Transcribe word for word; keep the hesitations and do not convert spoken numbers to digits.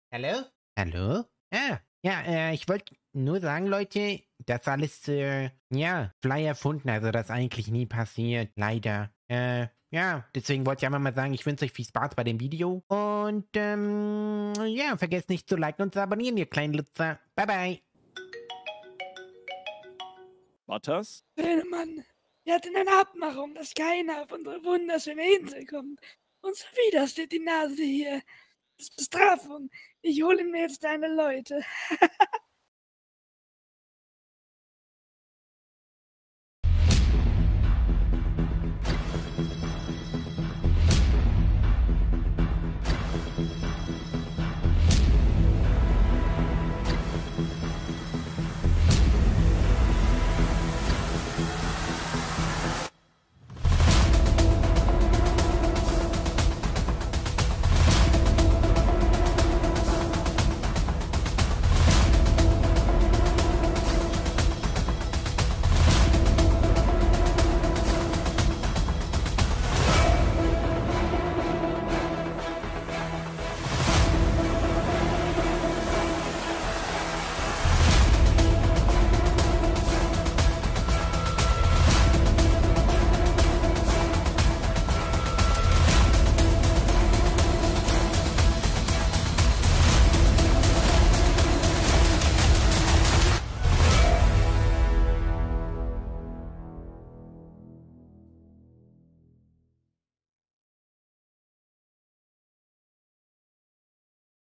Hallo? Hallo? Ah, ja, äh, ich wollte nur sagen, Leute, das alles, äh, ja, frei erfunden, also das eigentlich nie passiert, leider. Äh, ja, deswegen wollte ich einfach mal sagen, ich wünsche euch viel Spaß bei dem Video und, ähm, ja, vergesst nicht zu liken und zu abonnieren, ihr kleinen Lutzer. Bye, bye. Matthias? Mann, wir hatten eine Abmachung, dass keiner auf unsere wunderschöne Insel kommt. Und schon wieder steht die Nase hier. Das ist Bestrafung. Ich hole mir jetzt deine Leute.